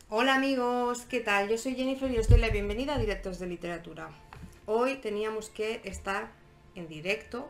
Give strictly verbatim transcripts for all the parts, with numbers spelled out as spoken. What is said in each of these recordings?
Hola amigos, ¿qué tal? Yo soy Jennifer y os doy la bienvenida a Directos de Literatura. Hoy teníamos que estar en directo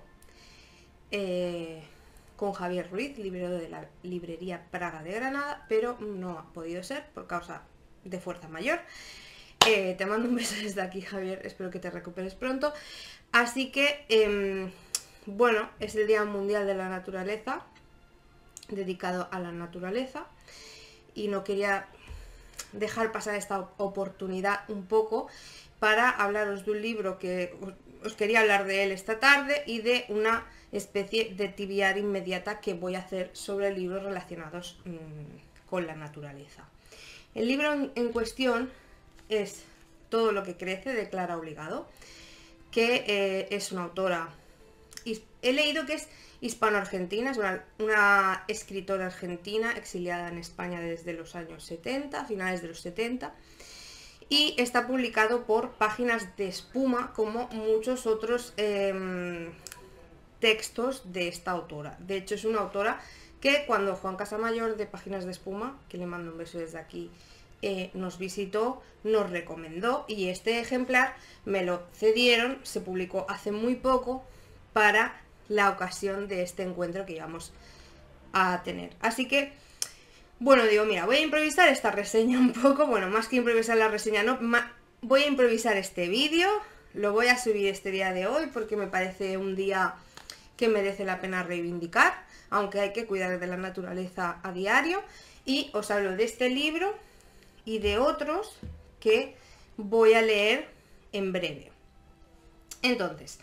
eh, con Javier Ruiz, librero de la librería Praga de Granada, pero no ha podido ser por causa de fuerza mayor. Eh, te mando un beso desde aquí, Javier, espero que te recuperes pronto. Así que, eh, bueno, es el Día Mundial de la Naturaleza, dedicado a la naturaleza, y no quería dejar pasar esta oportunidad un poco para hablaros de un libro que os quería hablar de él esta tarde y de una especie de tibiar inmediata que voy a hacer sobre libros relacionados mmm, con la naturaleza. El libro en cuestión es Todo lo que crece, de Clara Obligado, que eh, es una autora, he leído que es hispano-argentina, es una, una escritora argentina exiliada en España desde los años setenta, finales de los setenta, y está publicado por Páginas de Espuma, como muchos otros eh, textos de esta autora. De hecho, es una autora que cuando Juan Casamayor de Páginas de Espuma, que le mando un beso desde aquí, eh, nos visitó, nos recomendó, y este ejemplar me lo cedieron, se publicó hace muy poco para la ocasión de este encuentro que íbamos a tener. Así que, bueno, digo, mira, voy a improvisar esta reseña un poco, bueno, más que improvisar la reseña, no, voy a improvisar este vídeo, lo voy a subir este día de hoy porque me parece un día que merece la pena reivindicar, aunque hay que cuidar de la naturaleza a diario, y os hablo de este libro y de otros que voy a leer en breve. Entonces,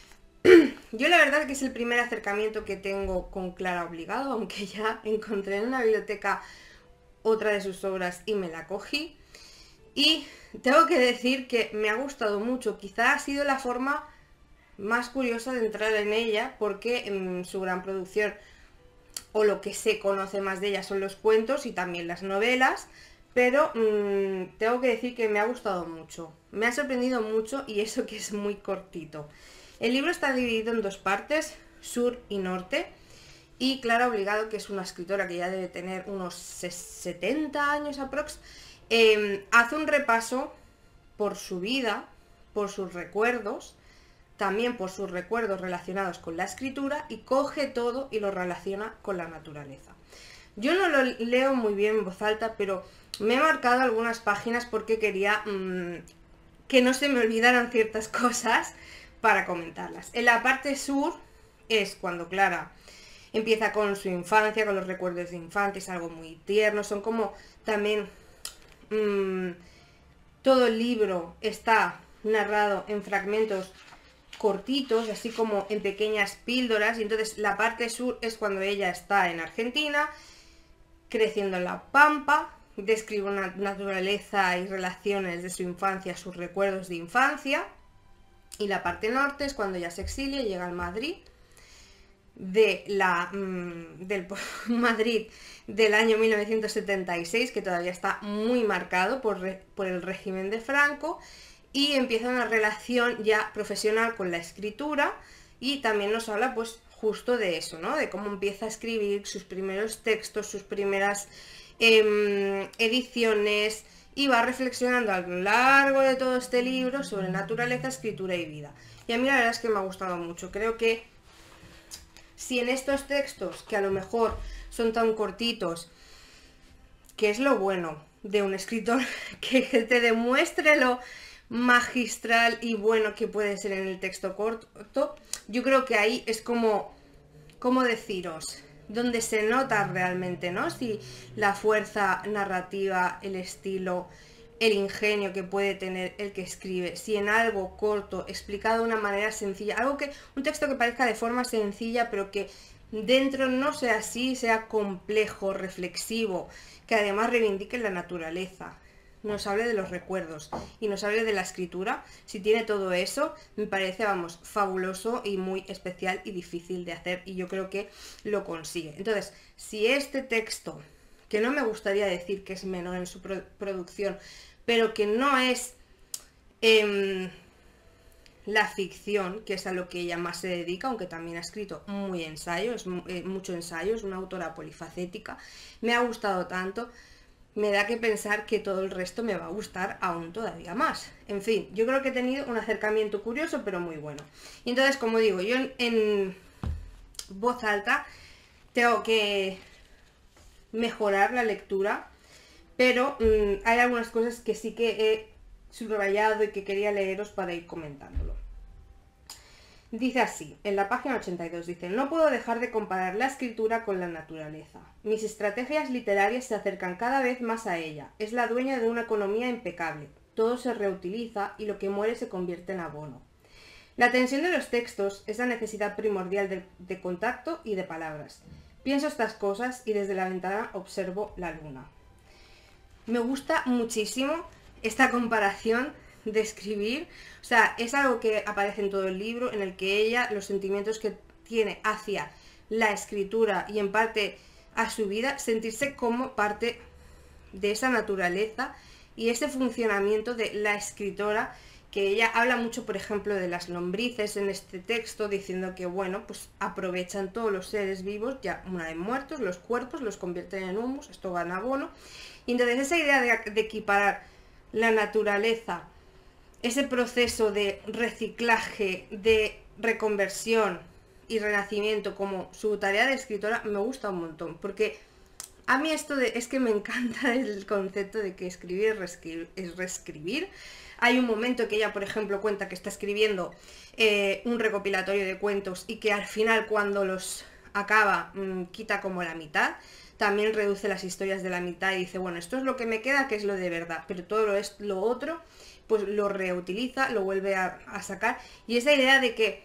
yo la verdad que es el primer acercamiento que tengo con Clara Obligado, aunque ya encontré en una biblioteca otra de sus obras y me la cogí. Y tengo que decir que me ha gustado mucho, quizá ha sido la forma más curiosa de entrar en ella, porque en su gran producción, o lo que se conoce más de ella, son los cuentos y también las novelas, pero mmm, tengo que decir que me ha gustado mucho, me ha sorprendido mucho, y eso que es muy cortito. El libro está dividido en dos partes, sur y norte, y Clara Obligado, que es una escritora que ya debe tener unos setenta años aprox, eh, hace un repaso por su vida, por sus recuerdos, también por sus recuerdos relacionados con la escritura, y coge todo y lo relaciona con la naturaleza. Yo no lo leo muy bien en voz alta, pero me he marcado algunas páginas porque quería mmm, que no se me olvidaran ciertas cosas para comentarlas. En la parte sur es cuando Clara empieza con su infancia, con los recuerdos de infancia, es algo muy tierno, son como también mmm, todo el libro está narrado en fragmentos cortitos, así como en pequeñas píldoras, y entonces la parte sur es cuando ella está en Argentina, creciendo en la pampa, describe una naturaleza y relaciones de su infancia, sus recuerdos de infancia. Y la parte norte es cuando ella se exilia y llega al Madrid, de la, mmm, del Madrid del año mil novecientos setenta y seis, que todavía está muy marcado por, re, por el régimen de Franco, y empieza una relación ya profesional con la escritura, y también nos habla pues justo de eso, ¿no? De cómo empieza a escribir sus primeros textos, sus primeras eh, ediciones, y va reflexionando a lo largo de todo este libro sobre naturaleza, escritura y vida. Y a mí la verdad es que me ha gustado mucho. Creo que si en estos textos, que a lo mejor son tan cortitos, que es lo bueno de un escritor, que te demuestre lo magistral y bueno que puede ser en el texto corto, yo creo que ahí es como, como deciros, donde se nota realmente, ¿no? Si la fuerza narrativa, el estilo, el ingenio que puede tener el que escribe, si en algo corto, explicado de una manera sencilla, algo que, un texto que parezca de forma sencilla, pero que dentro no sea así, sea complejo, reflexivo, que además reivindique la naturaleza, nos hable de los recuerdos y nos hable de la escritura. Si tiene todo eso, me parece, vamos, fabuloso y muy especial y difícil de hacer, y yo creo que lo consigue. Entonces, si este texto, que no me gustaría decir que es menor en su pro producción, pero que no es eh, la ficción, que es a lo que ella más se dedica, aunque también ha escrito muy ensayo, es eh, mucho ensayo, es una autora polifacética, me ha gustado tanto. me da que pensar que todo el resto me va a gustar aún todavía más. En fin, yo creo que he tenido un acercamiento curioso, pero muy bueno. Y entonces, como digo, yo en, en voz alta tengo que mejorar la lectura, pero mmm, hay algunas cosas que sí que he subrayado y que quería leeros para ir comentándolo. Dice así, en la página ochenta y dos, dice: no puedo dejar de comparar la escritura con la naturaleza. Mis estrategias literarias se acercan cada vez más a ella. Es la dueña de una economía impecable. Todo se reutiliza y lo que muere se convierte en abono. La tensión de los textos es la necesidad primordial de, de contacto y de palabras. Pienso estas cosas y desde la ventana observo la luna. Me gusta muchísimo esta comparación de escribir, o sea, es algo que aparece en todo el libro, en el que ella, los sentimientos que tiene hacia la escritura y en parte a su vida, sentirse como parte de esa naturaleza y ese funcionamiento de la escritora, que ella habla mucho, por ejemplo, de las lombrices en este texto, diciendo que, bueno, pues aprovechan todos los seres vivos, ya una vez muertos, los cuerpos los convierten en humus, esto gana abono, y entonces esa idea de, de equiparar la naturaleza, ese proceso de reciclaje, de reconversión y renacimiento como su tarea de escritora, me gusta un montón, porque a mí esto de, es que me encanta el concepto de que escribir es reescribir, es reescribir. Hay un momento que ella, por ejemplo, cuenta que está escribiendo eh, un recopilatorio de cuentos y que al final, cuando los acaba, mmm, quita como la mitad. También reduce las historias de la mitad y dice, bueno, esto es lo que me queda, que es lo de verdad, pero todo lo, es, lo otro, pues lo reutiliza, lo vuelve a, a sacar. Y esa idea de que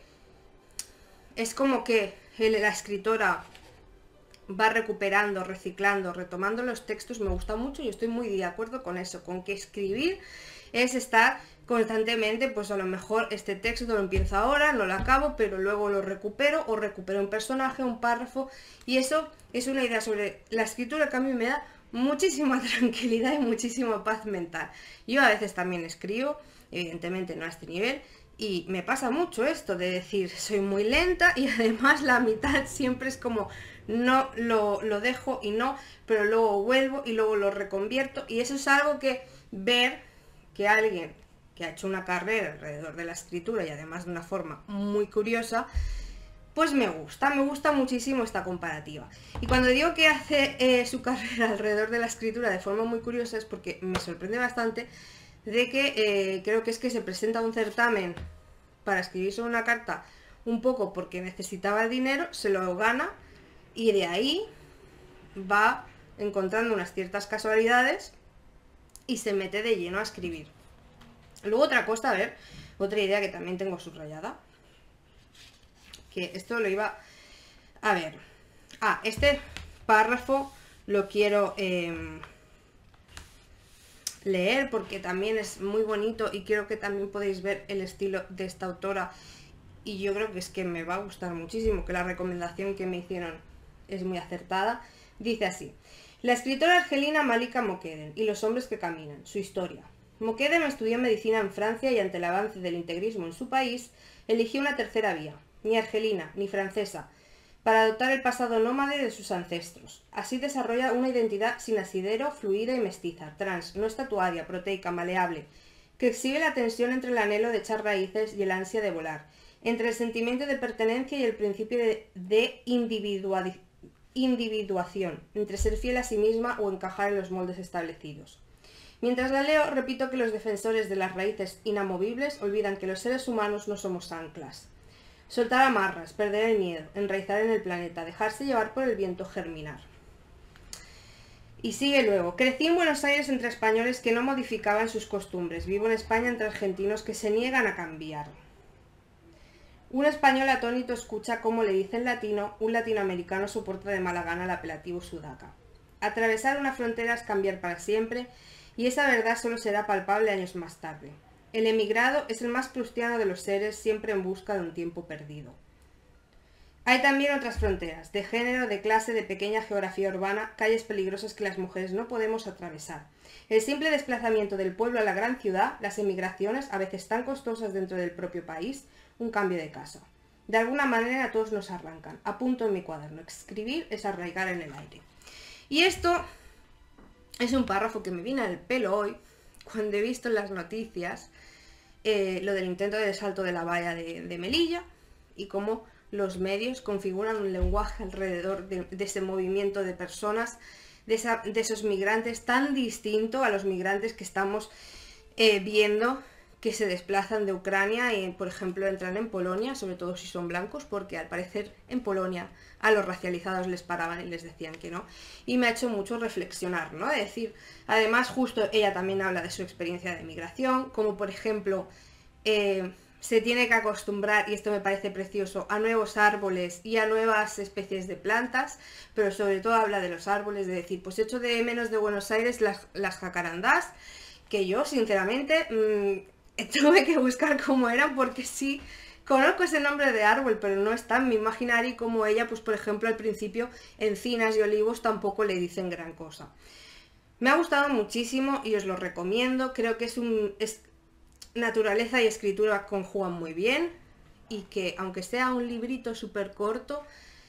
es como que la escritora va recuperando, reciclando, retomando los textos, me gusta mucho y estoy muy de acuerdo con eso, con que escribir es estar constantemente, pues a lo mejor este texto lo empiezo ahora, no lo acabo, pero luego lo recupero o recupero un personaje, un párrafo, y eso es una idea sobre la escritura que a mí me da muchísima tranquilidad y muchísima paz mental. Yo a veces también escribo, evidentemente no a este nivel, y me pasa mucho esto de decir, soy muy lenta y además la mitad siempre es como, no lo, lo dejo y no, pero luego vuelvo y luego lo reconvierto, y eso es algo que ver que alguien que ha hecho una carrera alrededor de la escritura y además de una forma muy curiosa, pues me gusta, me gusta muchísimo esta comparativa. Y cuando digo que hace eh, su carrera alrededor de la escritura de forma muy curiosa es porque me sorprende bastante de que eh, creo que es que se presenta un certamen para escribirse una carta un poco porque necesitaba el dinero, se lo gana y de ahí va encontrando unas ciertas casualidades y se mete de lleno a escribir. Luego otra cosa, a ver, otra idea que también tengo subrayada, que esto lo iba a ver. Ah, este párrafo lo quiero eh, leer porque también es muy bonito y creo que también podéis ver el estilo de esta autora y yo creo que es que me va a gustar muchísimo, que la recomendación que me hicieron es muy acertada. Dice así: la escritora argelina Malika Mokeden y los hombres que caminan, su historia. Mokeden estudió medicina en Francia y ante el avance del integrismo en su país, eligió una tercera vía, ni argelina ni francesa, para adoptar el pasado nómade de sus ancestros. Así desarrolla una identidad sin asidero, fluida y mestiza, trans, no estatuaria, proteica, maleable, que exhibe la tensión entre el anhelo de echar raíces y el ansia de volar, entre el sentimiento de pertenencia y el principio de, de individua, individuación, entre ser fiel a sí misma o encajar en los moldes establecidos. Mientras la leo, repito que los defensores de las raíces inamovibles olvidan que los seres humanos no somos anclas. Soltar amarras, perder el miedo, enraizar en el planeta, dejarse llevar por el viento, germinar. Y sigue luego: crecí en Buenos Aires entre españoles que no modificaban sus costumbres. Vivo en España entre argentinos que se niegan a cambiar. Un español atónito escucha cómo le dice en latino, un latinoamericano soporta de mala gana el apelativo sudaca. Atravesar una frontera es cambiar para siempre, y esa verdad solo será palpable años más tarde. El emigrado es el más prustiano de los seres, siempre en busca de un tiempo perdido. Hay también otras fronteras, de género, de clase, de pequeña geografía urbana, calles peligrosas que las mujeres no podemos atravesar. El simple desplazamiento del pueblo a la gran ciudad, las emigraciones, a veces tan costosas dentro del propio país, un cambio de casa. De alguna manera a todos nos arrancan. Apunto en mi cuaderno: escribir es arraigar en el aire. Y esto es un párrafo que me viene al pelo hoy, cuando he visto en las noticias eh, lo del intento de salto de la valla de, de Melilla y cómo los medios configuran un lenguaje alrededor de, de ese movimiento de personas, de, esa, de esos migrantes tan distinto a los migrantes que estamos eh, viendo que se desplazan de Ucrania y, por ejemplo, entran en Polonia, sobre todo si son blancos, porque al parecer en Polonia a los racializados les paraban y les decían que no. Y me ha hecho mucho reflexionar, ¿no? Es decir, además, justo ella también habla de su experiencia de migración, como por ejemplo, eh, se tiene que acostumbrar, y esto me parece precioso, a nuevos árboles y a nuevas especies de plantas, pero sobre todo habla de los árboles, de decir, pues echo de menos de Buenos Aires las, las jacarandás, que yo, sinceramente, mmm, tuve que buscar cómo eran, porque sí conozco ese nombre de árbol, pero no está en mi imaginario, y como ella, pues por ejemplo al principio encinas y olivos tampoco le dicen gran cosa. Me ha gustado muchísimo y os lo recomiendo. Creo que es un es, naturaleza y escritura conjugan muy bien, y que aunque sea un librito súper corto,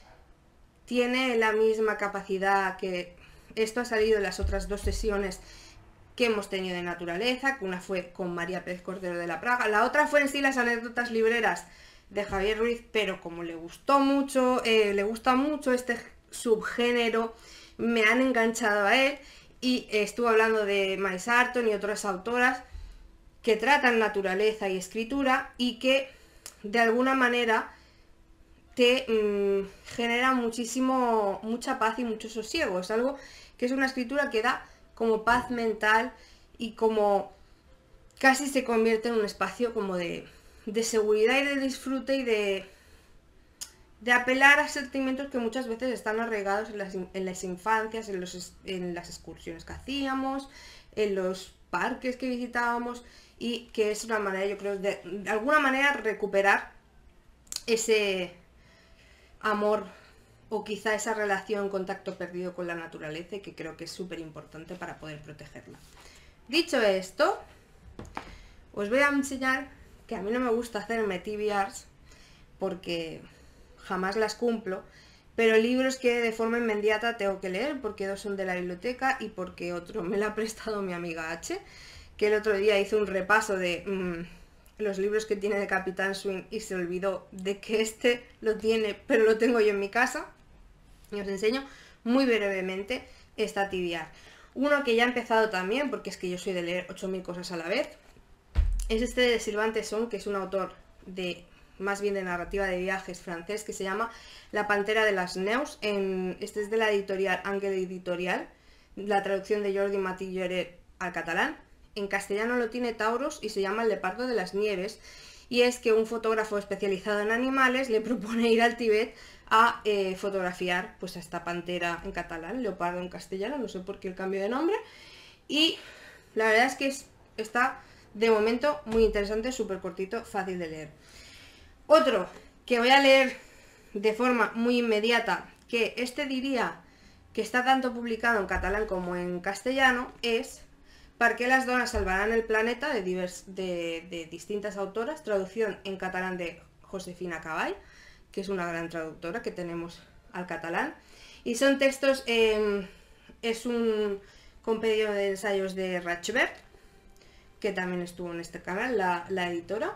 tiene la misma capacidad que esto ha salido en las otras dos sesiones que hemos tenido de naturaleza, que una fue con María Pérez Cordero de la Praga, la otra fue en sí las anécdotas libreras de Javier Ruiz, pero como le gustó mucho, eh, le gusta mucho este subgénero, me han enganchado a él, y eh, estuvo hablando de Maïs Arton y otras autoras que tratan naturaleza y escritura y que de alguna manera te mmm, genera muchísimo, mucha paz y mucho sosiego. Es algo que es una escritura que da como paz mental y como casi se convierte en un espacio como de, de seguridad y de disfrute y de, de apelar a sentimientos que muchas veces están arraigados en las, en las infancias, en, los, en las excursiones que hacíamos, en los parques que visitábamos, y que es una manera, yo creo, de, de alguna manera recuperar ese amor o quizá esa relación, contacto perdido con la naturaleza, y que creo que es súper importante para poder protegerla. Dicho esto, os voy a enseñar que a mí no me gusta hacerme T B Rs porque jamás las cumplo, pero libros que de forma inmediata tengo que leer, porque dos son de la biblioteca y porque otro me lo ha prestado mi amiga H, que el otro día hizo un repaso de mmm, los libros que tiene de Capitán Swing y se olvidó de que este lo tiene, pero lo tengo yo en mi casa. Y os enseño muy brevemente esta T B R. Uno que ya he empezado también, porque es que yo soy de leer ocho mil cosas a la vez, es este de Sylvain Tesson, que es un autor de más bien de narrativa de viajes francés, que se llama La Pantera de las Neus. En, este es de la editorial Ángel Editorial, la traducción de Jordi Martí Lloret al catalán. En castellano lo tiene Tauros y se llama El Leopardo de las Nieves, y es que un fotógrafo especializado en animales le propone ir al Tíbet a eh, fotografiar pues a esta pantera en catalán, leopardo en castellano, no sé por qué el cambio de nombre, y la verdad es que es, está de momento muy interesante, súper cortito, fácil de leer. Otro que voy a leer de forma muy inmediata, que este diría que está tanto publicado en catalán como en castellano, es ¿Por qué las donas salvarán el planeta?, de, divers, de, de distintas autoras, traducción en catalán de Josefina Caball, que es una gran traductora que tenemos al catalán, y son textos, eh, es un compendio de ensayos de Rachbert, que también estuvo en este canal, la, la editora,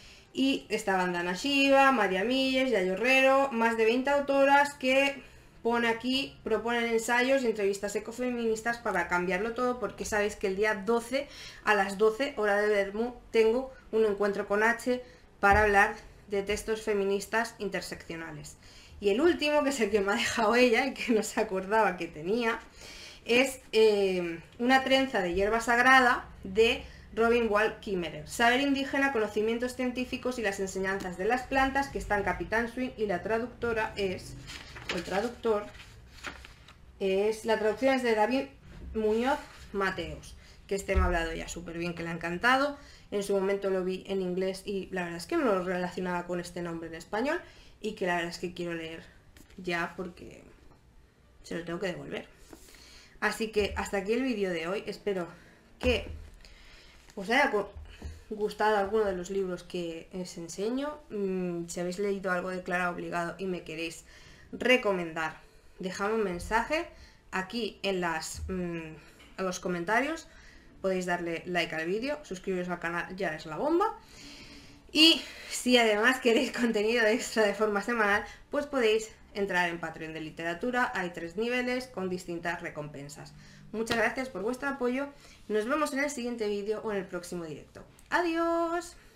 y estaban Dana Shiva, María Milles, Yayo Herrero, más de veinte autoras que pone aquí, proponen ensayos y entrevistas ecofeministas para cambiarlo todo, porque sabéis que el día doce a las doce, hora de Bermú, tengo un encuentro con H para hablar de textos feministas interseccionales. Y el último, que es el que me ha dejado ella y que no se acordaba que tenía, es eh, Una trenza de hierba sagrada de Robin Wall Kimmerer. Saber indígena, conocimientos científicos y las enseñanzas de las plantas, que está en Capitán Swing, y la traductora es, o el traductor, es, la traducción es de David Muñoz Mateos, que este me ha hablado ya súper bien, que le ha encantado. En su momento lo vi en inglés y la verdad es que no lo relacionaba con este nombre en español, y que la verdad es que quiero leer ya porque se lo tengo que devolver. Así que hasta aquí el vídeo de hoy. Espero que os haya gustado alguno de los libros que os enseño. Si habéis leído algo de Clara Obligado y me queréis recomendar, dejadme un mensaje aquí en las mmm, a los comentarios, podéis darle like al vídeo, suscribiros al canal, ya es la bomba. Y si además queréis contenido extra de forma semanal, pues podéis entrar en Patreon de Literatura, hay tres niveles con distintas recompensas. Muchas gracias por vuestro apoyo, nos vemos en el siguiente vídeo o en el próximo directo. ¡Adiós!